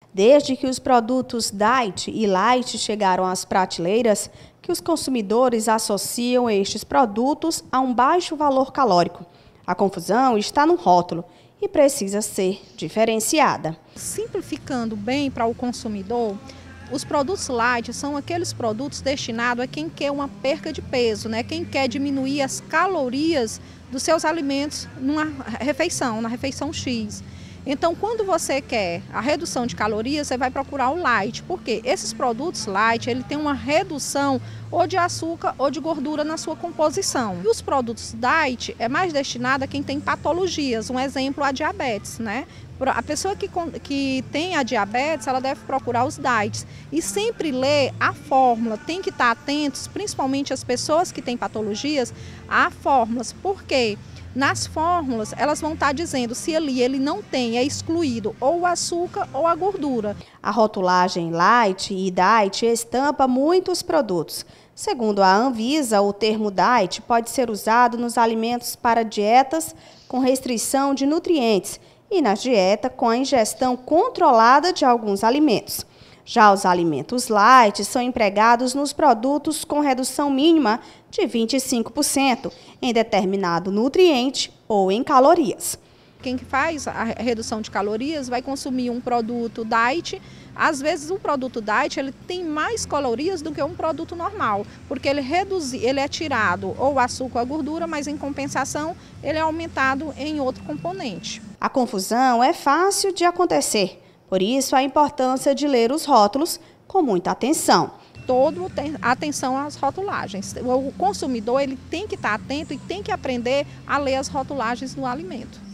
Desde que os produtos Diet e Light chegaram às prateleiras, que os consumidores associam estes produtos a um baixo valor calórico. A confusão está no rótulo e precisa ser diferenciada. Simplificando bem para o consumidor, os produtos light são aqueles produtos destinados a quem quer uma perca de peso, né? Quem quer diminuir as calorias dos seus alimentos na refeição X. Então, quando você quer a redução de calorias, você vai procurar o light, porque esses produtos light, ele tem uma redução ou de açúcar ou de gordura na sua composição. E os produtos diet é mais destinado a quem tem patologias, um exemplo, a diabetes, né? A pessoa que tem a diabetes, ela deve procurar os diets e sempre ler a fórmula, tem que estar atentos, principalmente as pessoas que têm patologias, a fórmulas, porque nas fórmulas, elas vão estar dizendo se ali ele não tem, é excluído ou o açúcar ou a gordura. A rotulagem Light e Diet estampa muitos produtos. Segundo a Anvisa, o termo Diet pode ser usado nos alimentos para dietas com restrição de nutrientes e na dieta com a ingestão controlada de alguns alimentos. Já os alimentos light são empregados nos produtos com redução mínima de 25% em determinado nutriente ou em calorias. Quem faz a redução de calorias vai consumir um produto diet. Às vezes o produto diet ele tem mais calorias do que um produto normal, porque ele é tirado ou o açúcar ou a gordura, mas em compensação ele é aumentado em outro componente. A confusão é fácil de acontecer. Por isso, a importância de ler os rótulos com muita atenção. Atenção às rotulagens. O consumidor ele tem que estar atento e tem que aprender a ler as rotulagens do alimento.